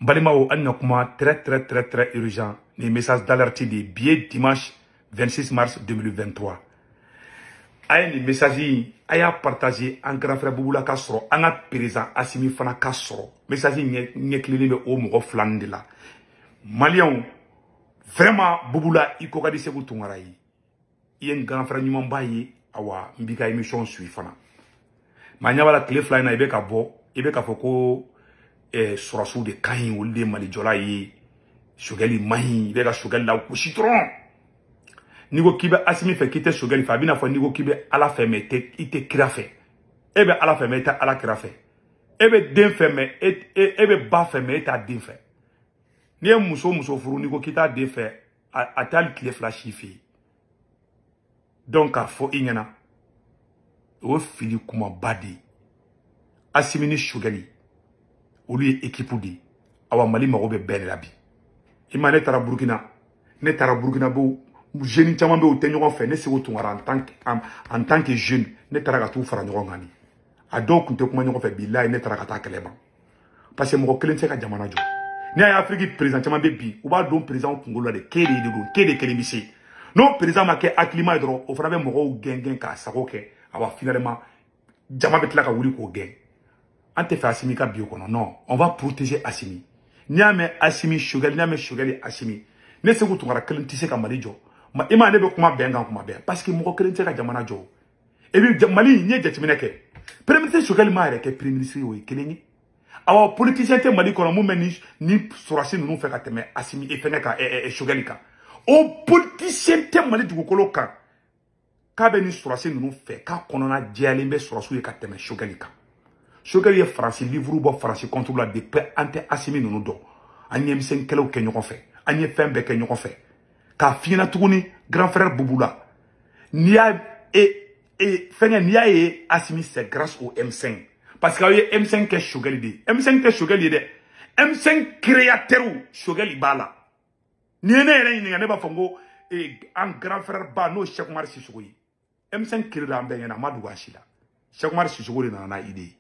Balimao Annakuma, très urgent. Les messages d'alerte des billets dimanche 26 mars 2023. Aïe, les messages, aïe, partagé en grand frère Bouboula Kassoro, en a président Assimi Fana Kassoro. Message, n'y éclairé le haut mot flan de là. Malion, vraiment, Bouboula, il coga de ce bouton à raï. Il y a un grand frère Numan Baye, awa, mbika émission suit Fana. Manyabala clé fly na ibeka bo, ibeka foko, surasu de kain ou de malijola yi, Chogali mahi, ibeka Chogali la ou citron. Nigo kibe Assimi fait quitter Chogali Fabina fo nigo kibe ala fait mette ite krafe. Ebe ala fait mette ala krafe. Ebe den fait me ebe ba fait mette a den fait. Ni muso furu nigo kita den fait a tal clé flash fi. Donc a fo inyana. O fili kuma badi. Assimi ni Chogali. Ou lui équipe di. Awa Mali marobe ben labi. Ima ne tara Burkina bo jeune chama be o tenyo fait ne se wotungara en tant que jeune ne tara ka tu fara nyogo ngani. A donc kunte kuma nyogo fait billahi ne tara ka ta keleba. Parce que mo kelen se ka jamana jo. Ni ay Afrique président chama be bi ou ba don président Congolais de kede de do kede kelimisi. Non président ma ke aklima dro o fana be mo gengen ka sako ke awa finalement jama be tla ka wuli ko gen. Ante fait Assimi ka bio kono non, on va protéger Assimi. Niame Assimi Chogali, niame Chogali Assimi. Ne se wotungara kelen tise ka Mali jo. Ma ima ne be kuma benga kuma be parce que mo kelen tise ka jamana jo. Et puis Mali ni jetimene ke. Premier ministre Chogali ma re ke premier ministre o keleni. Awa politicien te Mali kono mo meni ni sorasi nous fait ka teme Assimi e fene ka Chogali ka. O politicien te Mali dugukolo kan. Ka be ni sorasi nous fait ka konona diale be sorasu e ka teme Chogali ka. Chogali est français, livre ou français contre la dépêche ante Assimi nous do. Anye misen kele o kenyo fait. Anye fembe kenyo fait. Ka fina tuguni grand frère Bouboula. Nia fenga nia e Assimi c'est grâce au M5. Parce que y M5 ke Chogali de. M5 ke Chogali de. M5 créateur Chogali bala. Ni ene ne ba fongo en grand frère ba no Cheikh Oumar Sissoko. M5 créateur ambe na Madou Achila. Cheikh Oumar Sissoko na idée.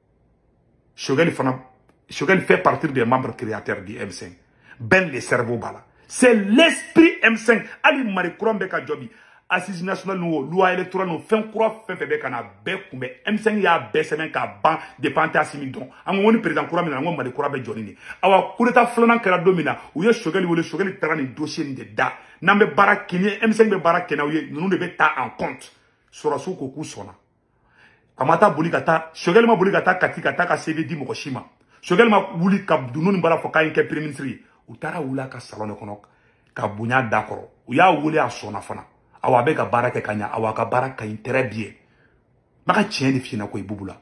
Chogali fait partie des membres créateurs du M5. Ben le cerveau bala. C'est l'esprit M5. Ali Marie Kouranbeka Jobi. Assise nationale nous, loi électorale nous, fin croix, fin febe kana bekumbe. M5 ya besemen ka ban de pante Assimi don. Amoni président Kouranbeka na Marie Kouranbeka Johnini. Awa kureta flanan kera domina. Ou ye Chogali ou le Chogali terani dossier de da. Nambe barakini M5 be barakena ou ye nous devons ta en compte. Sorasu koku sona. Amata boli kata Chogali ma boli kata katika taka CV di mokoshima. Chogali ma wuli ka dununi mbala foka inke premier ministre. Utara wula ka salon kono ka bunya dakoro. Uya wuli a sona fana. Awa be ka baraka kanya awa ka baraka très bien. Maka tien de fina ko ibubula.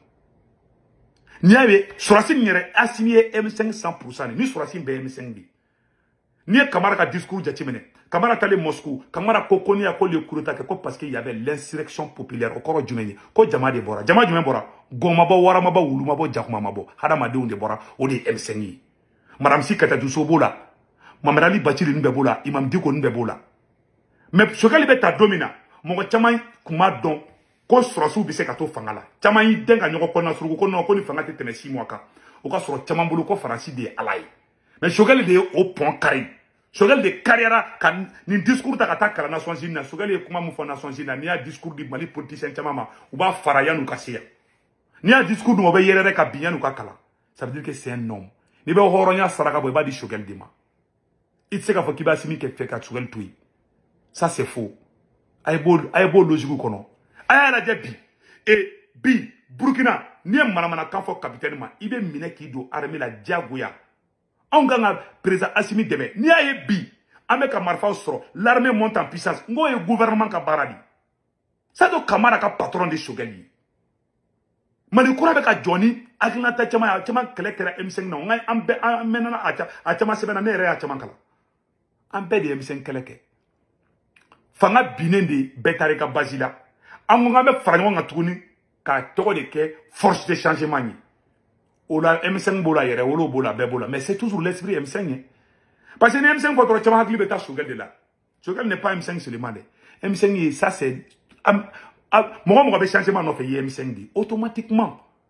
Niawe surasi nyere Assimi M5 100% ni surasi be M5 bi. Ni kamara ka discours jatimene. Kamara tale Moscou, kamara kokoni ya ko le kuruta ko parce qu'il y avait l'insurrection populaire au koro jumeni. Ko jama de bora. Jama jumen bora. Goma bo wara mabo wulu mabo jakuma mabo. Hada ma de unde bora o de M5. Madame si kata du sobola. Mamerali Bachili nbe bola, Imam Diko nbe bola. Mais Chogali beta domina. Mo chama kuma don ko surasu bi se ka to fangala. Chama yi denga nyoko kona surugo ko no ko ni fangate teme 6 mois ka. O ka soro chama mbulu ko faransi de alai. Mais Chogali de au pont carré. Chogali de carrière kan ni discours ta kata kala nation jina. Chogali kuma mu fa nation jina ni a discours di Mali politicien chama ma ou ba faraya nu kasiya. Ni a discours du mo be yere ka binya nu ka kala. Ça veut dire que c'est un homme. Ni be horonya saraka bo ba di Chogali dima. Il sait qu'il va Assimi qui fait qu'à Chogali tout. Ça c'est faux. Aïbo logique kono. Aïe la bi. Et bi Burkina ni manamana kanfo capitaine ma ibe mine ki do armée la diagoya. On gagne président Assimi deme. Ni aye bi. Ameka marfa soro. L'armée monte en puissance. Ngo e gouvernement ka baradi. Ça do kamara ka patron de Chogali. Mali Kouranbeka Johnny agnata chama collecteur M5 non ngai ambe amenana a chama sebena ne re a chama kala. Ambe de M5 keleke. Fanga binendi betare ka bazila. Amunga me frango nga tuni ka toko de ke force de changement ni. Ola M5 bola yere wolo bola be bola mais c'est toujours l'esprit M5. Parce que M5 contre chama hakli beta Chogali de là. Chogali n'est pas M5 seulement. M5 ça c'est mo be changement no fait M5 di automatiquement.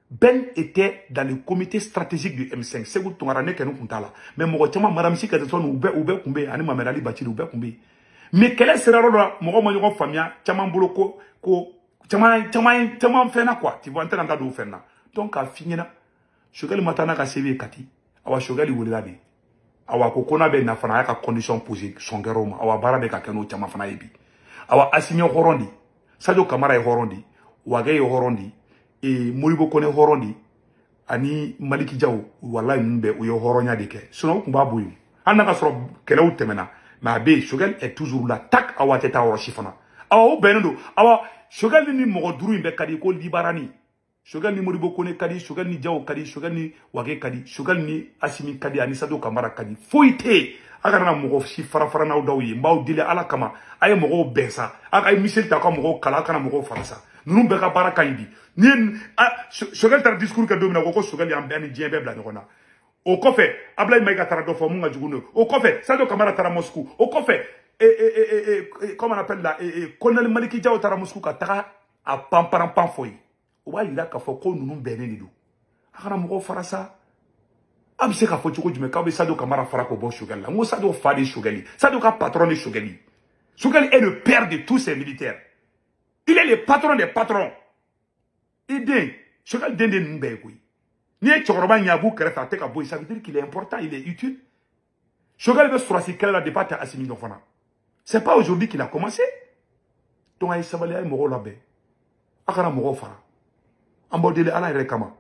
Ben était dans le comité stratégique du M5. C'est vous ton arané que nous comptons là. Mais mon chama madame si que son oube kumbe ani mamerali bati oube kumbe. Mais quel est ce rôle là? Mon mon famille chama boloko ko chama fena quoi. Tu vois entrer dans do fena. Donc a fini na. Shogali matana ka CV kati. Awa shogali wulila bi. Awa kokona be na fana ya ka condition posée son garoma. Awa bara be ka keno chama fana yebi. Awa asimi horondi. Sadio Kamara e horondi. Wage e horondi. Et Moribo Kone horondi ani Maliki Diaw wallahi mbe o yo horonya de ke sinon ko babu anna ka soro kelew temena ma be Choguel est toujours là tak awa teta o shifana awa benendo awa Choguel ni mo duru imbe kadi ko libarani Choguel ni Moribo Kone kadi Choguel ni Diaw kadi Choguel ni Wage kadi Choguel ni Asimi kadi ani Sadio Kamara kadi foite aga na mo shi fara na dawi mbaw dile ala kama ay mo bensa aga Michel ta ko mo kala kana mo faransa nous beka baraka indi ni Choguel tar discours ka domina ko Choguel yam ben dien bebla nyona o kofe Ablaye Maïga tara do fo munga juguno o kofe Sadio Kamara tara Moscou o kofe comment on appelle là Colonel Maliki Diaw tara Moscou ka tara a pamparan pamfoyi o wa ila ka fo ko nunu beneni do akana mo farasa abse ka fo choko jume ka be Sadio Kamara fara ko bo Choguel la mo Sadio fadi Choguel Sadio ka patron de Choguel Choguel est le père de tous ces militaires. Il est le patron des patrons. Il dit, Choguel dende n'mbegui. Ni chokoroba nyabu kerefa teka boy, ça veut dire qu'il est important, il est utile. Choguel veut sur quelle la débat à Assimi Nofana. C'est pas aujourd'hui qu'il a commencé. Donc aïe sabali aïe moro labe. Akara moro fara. Ambodele ala rekama.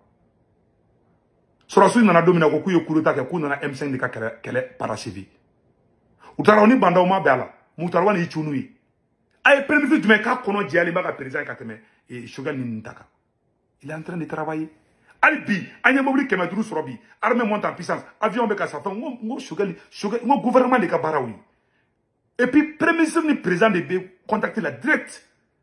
Surasu nana domina ko kuyo kuruta ke kunana M5 de ka kele parachevi. Utara oni banda uma bela. Mutarwa ni chunui. Aïe, permis de me faire qu'on dit aller à président et Choguel Nintaka. Il est en train de travailler. Albi, Agnès Mobili Kemadrou Sorobi, armée monte en puissance, avion avec sa femme, Choguel, mon gouvernement de Kabaraoui. Et puis, premier ministre ni président de contacter la direct.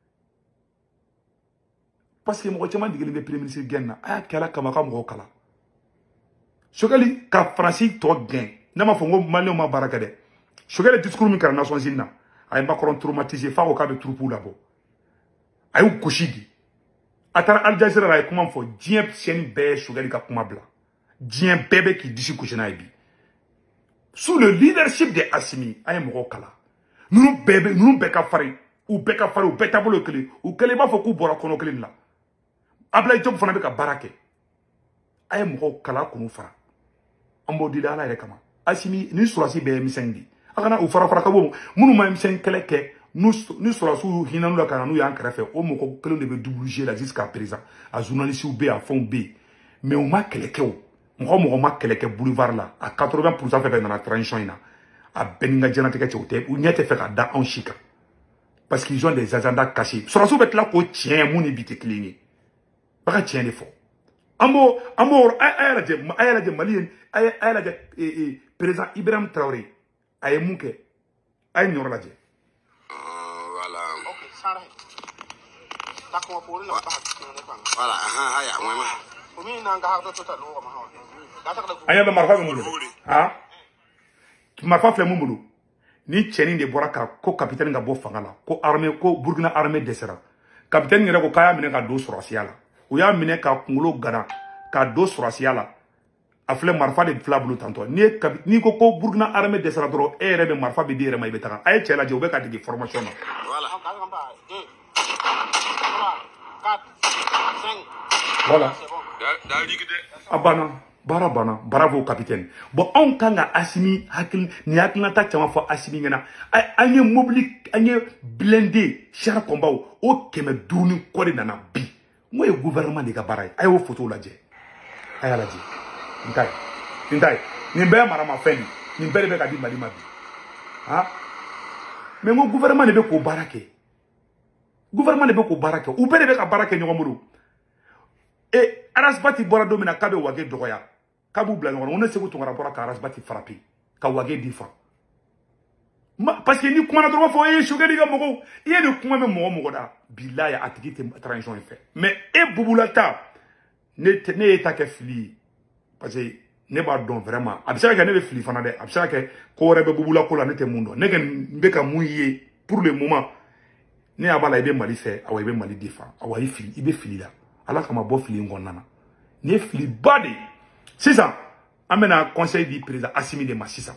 Parce que mon retiment dit que le premier ministre gagne, ah, Kala Kamaka Mokala. Choguel, ka Francis, toi gagne. Nama Fongo, Malio Mabarakade. Choguel, discours mi Nations Unies. Aïe Macron traumatisé, fa au cas de troupeau là-bas. Aïe Kouchigi. Atara Al Jazeera aïe comment faut dien sieni bé Choguel ka kuma bla. Dien bébé qui d'ici couchena ibi. Sous le leadership de Assimi, aïe Mokala. Nous bébé, nous beka fari, ou beka fari, ou beta bolo kele, ou kele ba foku bora kono kele la. Abla job fana beka barake. Aïe Mokala kono fara. Ambo dila ala rekama. Assimi ni surasi bé misendi. Akana u fara kabo munu ma msen keleke nous sur la sous hinanu la kana nous yan krefe o moko kelo de be doubliger la jusqu'à présent a journaliste ou B à fond B mais on ma keleke o mo ma keleke boulevard là à 80% fait dans la transition ina a beninga jana te ke chote ou nyete fait da en chika parce qu'ils ont des agendas cachés sur la sous bet là ko tien muni bité clini pas tien les faux amo ayala de malien ayala de président Ibrahim Traoré aye munke aye nyoro laje voilà ok sara takko ko la ba voilà haya mwema umi nanga ha to ta lo ma ha da ta aye be marfa mumulu ha marfa fle mumulu ni cheni de boraka ko capitaine nga bo fangala ko armée ko Burkina armée desera capitaine ngere ko kaya mine ka do surasiala o ya mine ka kungulo gana ka do surasiala afle marfa de flablu tanto ni ko Burkina armée de Saradro rebe marfa be dire may betaka ay chela je obeka de formation voilà voilà abana barabana bravo capitaine bon on kanga Assimi hakil ni hakilna ta chama fo Assimi ngena anye mobili anye blindé char combat o keme duni ko de nana bi moy gouvernement de ka baray ay wo photo la je ay la je Intai, ni mbe marama fendi, ni mbe be ka di mali mabi. Ha? Mais mon gouvernement ne be ko barake. Gouvernement ne be ko barake. Ou be ka barake nyomuru. Et Arasbati bora domina kabe wage dogoya. Kabu bla ngona, on ne sait ko rapport ka Arasbati frapper. Ka wage difa. Parce que ni kuma na droit fo Choguel ga mogo, ye ni kuma me mogo da. Bilaya atikite transition fait. Mais e bubulata ne ta ke fili. Parce que ne b'a dɔn vraiment a bɛ se ka kɛ ne bɛ fili fana dɛ a bɛ se ka kɛ ko wɛrɛ bɛ bubula ko la ne tɛ mun dɔn ne kɛ n bɛ ka mun ye pour le moment ne y'a b'a la i bɛ Mali fɛ awa i bɛ Mali défend awa i bɛ fili la ala kama bɔ fili in kɔnɔna na Ni fili bade. C'est ça. Amena conseil du président Assimi de Massissa.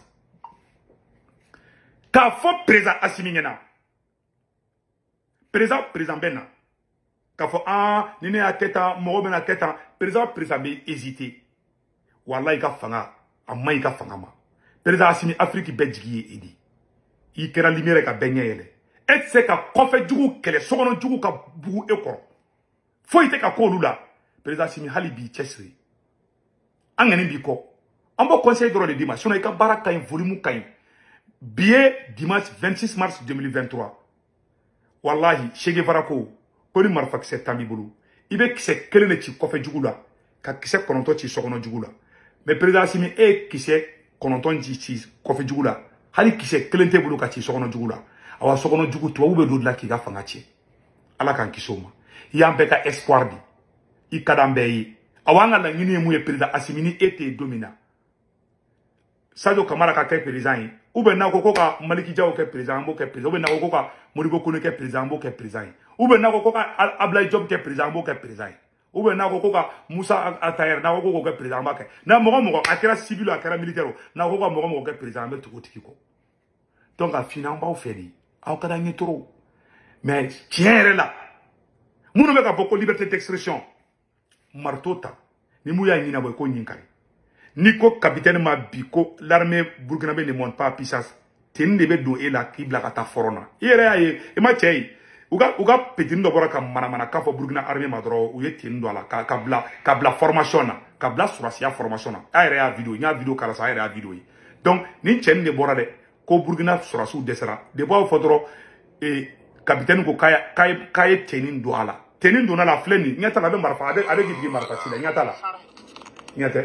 Ka fo président Assimi ngena. Président Bena. Ka fo nini a keta mo bena keta président be hésité. Wallahi ka fanga amma ka fanga ma. Président Assimi Afrique be jigi edi. I kera lumière ka benye yele. Et c'est ka kofe djugu kele sokono djugu ka bugu ekoro. Fo ite ka ko lula. Président Assimi halibi chesri. Angani bi ko. Ambo conseil de dimanche. Sinon, il y a baraka in volume kain. Billet dimanche 26 mars 2023. Wallahi, Chege Varako, Poli Marfak se tambi bulu. Ibe kise kelene chi kofe jugula. Ka kise kononto chi sokono jugula. Mais président Assimi kise kononton chi kofe jugula. Hali kise kelente bulu ka chi sokono jugula. Awa sokono jugu tuwa ube dodla ki ga fanga chi. Ala kan kisoma. Yambe ka espoir di. I kadambe yi. Awanga la ngini mouye président Assimi ni ete domina. Sadio Kamara ka ke président ou ben na ko ka Maliki Diaw ke président bo ke président ou ben na ko ka Modibo Kone ke président bo ke président ou ben na ko ka Ablaye Diop ke président bo ke président ou ben na ko ka Moussa Atayer na ko ke président ba ke na mo akera civil akera militaire na ko ka mo ke président be to tiki ko donc a finan ba o fedi aw kada ni trop mais tiens là munu be ka boko liberté d'expression martota ni muya nyina boy ko nyinkari Nico capitaine ma biko l'armée burkinabé ne monte pas à puissance. Ten de be do e la kibla kata forona. Yere aye e ma chei. Uga petin do bora ka mana ka fo Burkina armée ma dro u ye tin do la kabla formation na kabla surasia formation na. Ayre a video kala sa ayre a video. Donc ni chen de bora de ko Burkina surasu desera. De bo fodro e capitaine ko kaya tenin do ala. Tenin do na la fleni nyata la be marfa avec gidi marfa sila nyata la. Nyate.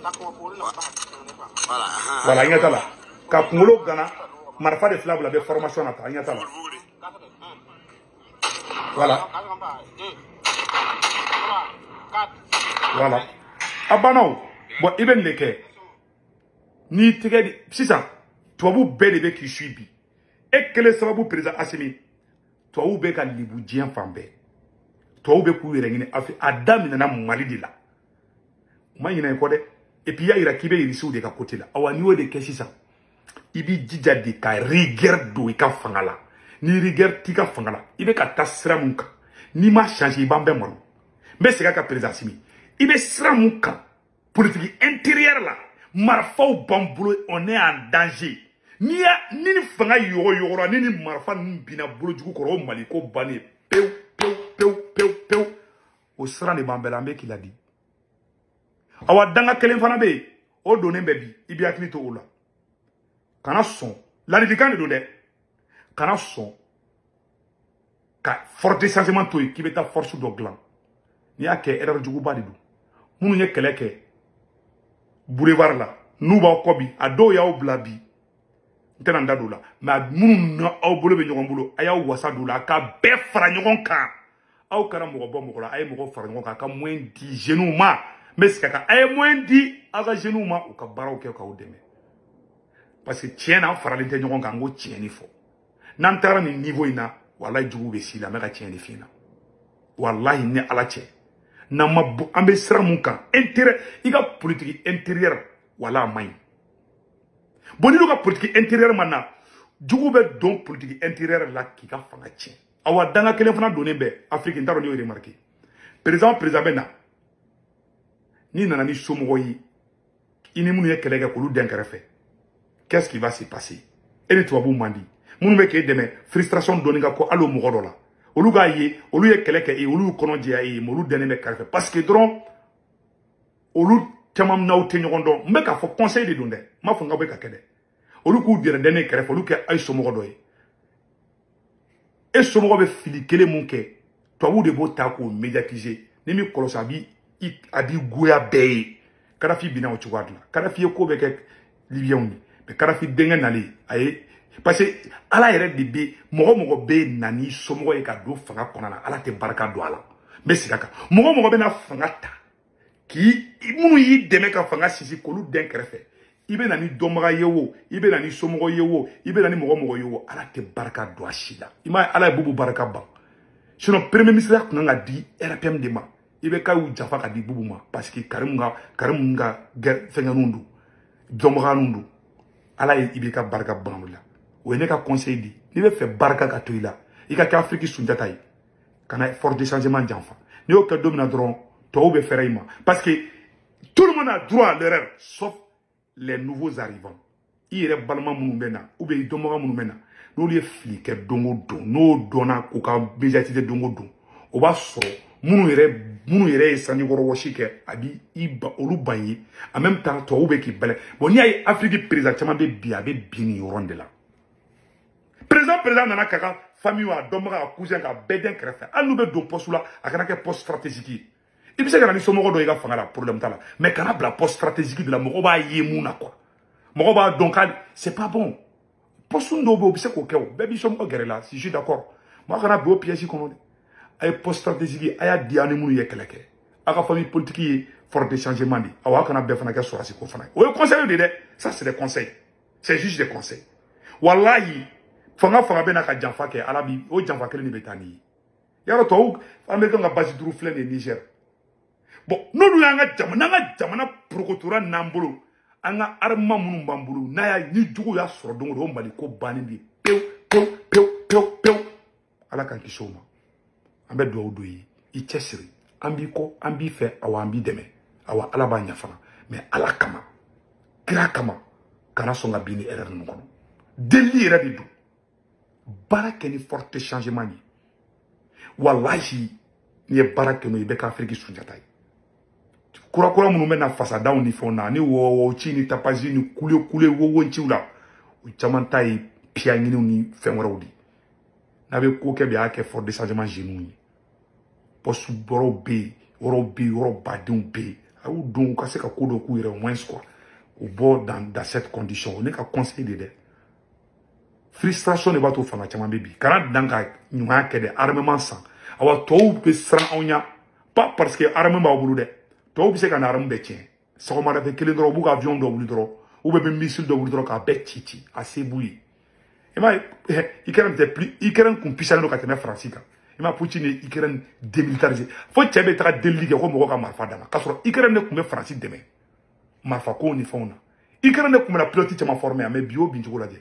Voilà, il y a là. Quand on Ghana, marfa de flable de formation à il y a là. Voilà. Voilà. Abano, bon, il ben leke. Ni tige, si ça, toi vous belle qui suivi. Et que le sababu président Assimi, toi vous beka libu dien fambe. Toi vous beku yere afi Adam na mali de là. Moi il y a quoi de et puis il y a qui veut ici ou de côté là. Awa niveau de qu'est-ce ça? Ibi dija de ka rigueur do ika fangala. Ni rigueur tika fangala. Ibe ka tasra munka. Ni ma changer bambe moro. Mais c'est ka président Assimi. Ibe sra munka. Politique intérieure là. Marfa ou bambulo on est en danger. Ni fanga yoro ni marfa ni bina bulo jugu koro mali ko bane. Peu. Au sra ne bambelambe qui l'a dit. Awa danga kelen fana be o donen be bi ibi akili to ola kana son l'anifikan de donne kana son ka forte sentiment to ki beta force do glan ni ake erreur jugu ba de do munu nye keleke boulevard la nuba kobi ado ya o blabi ntena ndado la ma munu na o bolo be nyogon bolo aya wasa do la ka be fara nyogon kan aw kana mo bo mo la ay mo fara nyogon ka moins 10 genou ma mais c'est kaka ay moins dit aga genou ma ou ka baraw ke ka o deme parce que tiena farale te nyogon kan go tieni fo nan tara ni niveau ina wallahi jugu be sila me ka tieni fina wallahi ni ala tie na mabu ambe sra mun kan intérêt iga politique intérieure wala may boni lo ka politique intérieure mana jugu be don politique intérieure la ki ka fanga tie awa danga kelen fana donné be Afrique ndaro ni remarquer président bena ni nana ni somogo yi ini munu ye kelege kolu den kerefe qu'est-ce qui va se passer et ni tubabu mandi munu be ke deme frustration doninga ko allo mogodo la olu ga ye olu ye keleke e olu kono dia e molu den me kerefe parce que dron olu tamam naw te nyogondo mbe ka fo conseil de donde ma fo ngabe ka kede olu ku dire den kerefe olu ke ay somogo yi e somogo be fili kele munke tubabu de bo ta ko médiatiser ni mi kolosabi abi goya beye karafi bina o chugwadla karafi ko be ke libyen ni mais karafi denga nali ay parce que ala yere de be mogo be nani somo e ka do fanga konana ala te baraka do ala mais sikaka mogo be na fanga ta ki munu yi deme ka fanga sisi kolu den krefe ibe nani domaga yewo ibe nani somo yewo ibe nani mogo yewo ala te baraka do ashida ima ala bubu baraka ba sinon premier ministre ko nga di RPM de ma ibe ka u jafa ka di bubuma parce que Karim nga fenganundu jomoganundu ala ibe ka barka banula o ne ka conseil di ni be fait barka ka toila i ka Afrique sunjata yi kana fort de changement d'enfant ni o ka domina dron to be faire ima parce que tout le monde a droit à l'erreur sauf les nouveaux arrivants i yɛrɛ balima minnu bɛ na ou bien i dɔnbaga minnu bɛ na n'olu ye fili kɛ don o don n'o dɔnna k'u ka médiatisé don o don o b'a sɔrɔ minnu yɛrɛ ye sanjikɔrɔ wɔsi kɛ a bi olu ban ye en même temps tubabuw bɛ k'i bɛlɛ bon n'i y'a ye Afrique président caman bɛ bi a bɛ bi nin yɔrɔ de la président nana k'a ka famille a dɔnbaga a cousin k'a bɛɛ den kɛrɛfɛ hali n'u bɛ don poste la a kana kɛ poste stratégique ye i bɛ se ka na ni somɔgɔ dɔ i ka fanga la problème t'a la mais kana bila poste stratégique de la mɔgɔ b'a ye mun na quoi. Mogoba donc c'est pas bon. Poste ndo be obise ko kew. Be bi som ko gere la, si je suis d'accord. Moi kana be o piège kono de. Ay poste stratégique aya diane munu ye keleke. Aka famille politique yi fort de changement di. Awa kana be fana ke so asi ko fana. O conseil de ça c'est des conseils. C'est juste des conseils. Wallahi fanga be na ka janfa ke alabi o janfa kele ni betani. Yaro to américain nga basi duru flen de Niger. Bon, nous nga jamana prokotura nambolo. Anga arma munu bambulu na ya ni jugu ya soro dongo do mali ko bani bi pew ala kan kisoma ambe do do yi I chesiri ambi ko ambi fe awa ambi deme awa ala ba nya fana mais ala kama kira kama kana songa bini erreur no kono deli era di do baraka ni forte changement ni wallahi ni baraka no ibe ka Afrique sunjata yi kura munu mena fasada ni fona ni wo chini tapazi ni kule wo nchiula o chamanta yi pia ngini ni fenwrodi na be ko ke bia ke for de changement genou posu borobe badun be au donc ka se ka kodo ku ire moins quoi au bord dans cette condition on est ka conseil de frustration ne va to fanga chama bebi kana danga nyuma ke de armement sans awa to be sran onya pas parce que armement ba bulu de to bi se ka na aram be tien so ma rafe kele ndro bu ka avion do bulu dro ou be missile do bulu dro ka be titi assez bouilli et ma ikeren te plus ikeren kum pisano ka tena francika et ma Poutine ikeren démilitarisé faut tebe tra déligue ko mo ka marfa dama kasoro ikeren ne kum be franci deme marfa ko ni fona ikeren ne kum la pilote te ma formé mais bio binjugo la de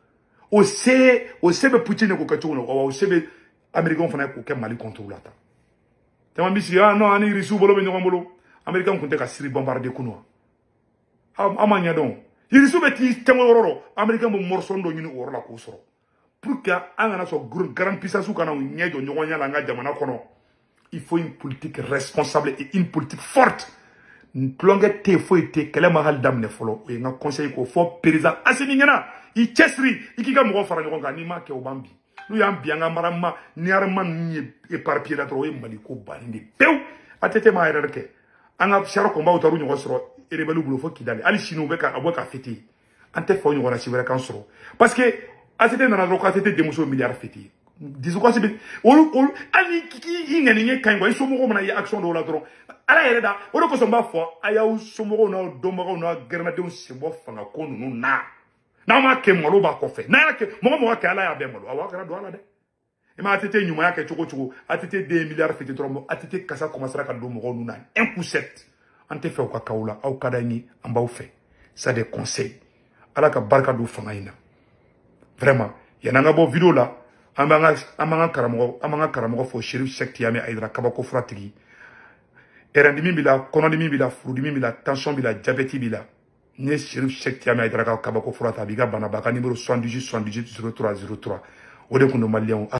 o sebe Poutine ko ka tuno o sebe américain fana ko ke Mali contrôle ta tama bisi non ani risu bolo be nyomolo américain kunte ka siri bombarder kuno amanya don risu be ti temo roro américain mo morso ndo nyini orla ko soro pour que angana so grand puissance kana nyejo nyonya la nga jamana kono il faut une politique responsable et une politique forte plonge te faut te kele mahal damne folo e nga conseil ko fo président asini ngana I chesri ikiga mo fara ngonga ni ma ke obambi nous yam bianga marama ni arman ni éparpillé la trop e mali ko balindi pew atete ma ererke anga sharo ko mbaw taru nyogo soro e rebelu bulo fo kidale ali sino be ka aboka feti ante fo nyogo na sibere kan soro parce que atete na ro ka atete de muso milliard feti diso ko sibe o ali kiki ngani nge kango iso mo ko na ya action do la tro ala yereda o ko so mba fo aya u so mo na do mo na grenade on se bo fanga ko nu na ma ke molo ba ko fe na ke mo ka ala ya be molo awa kana do ala de e ma atete nyuma yake choko atete 2 milliards feti trombo atete kasa commencera ka do mo nu na 1 coup 7 ante fe ka kaula au kadani amba u fe ça des conseils ala ka barka do fanga ina vraiment yana nga bo vidéo la amanga karamo fo Chérif Cheikh Tiamé Aidara kabako fratigi erandimi bila konondimi bila furudimi bila tension bila diabète bila ne Chérif Cheikh Tiamé Aidara kabako frata biga bana baka numéro 78 03 03 o de kuno malien